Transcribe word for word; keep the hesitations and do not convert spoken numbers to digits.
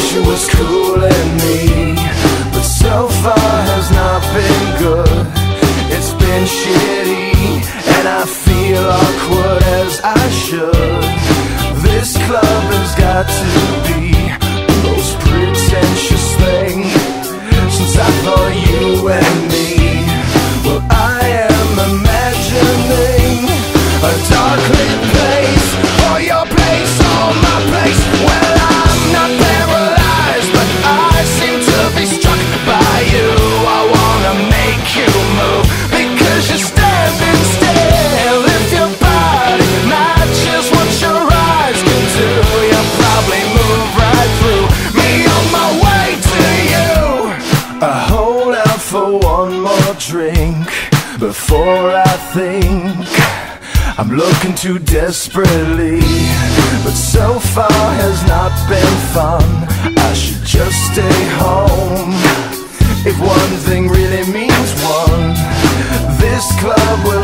she was cooling me, but so far has not been good. It's been shitty, and I feel awkward as I should. This club has got to be the most pretentious thing since I thought you and me. Well, I am imagining a dark lit place, or your place, or my place. Well, I'm not paralyzed, but I seem to be struck by you. I wanna make you move, because you're standing still. If your body matches what your eyes can do, you'll probably move right through me on my way to you. I hold out for one more drink before I think I'm looking too desperately, but so far has not been fun. I should just stay home. If one thing really means one, this club will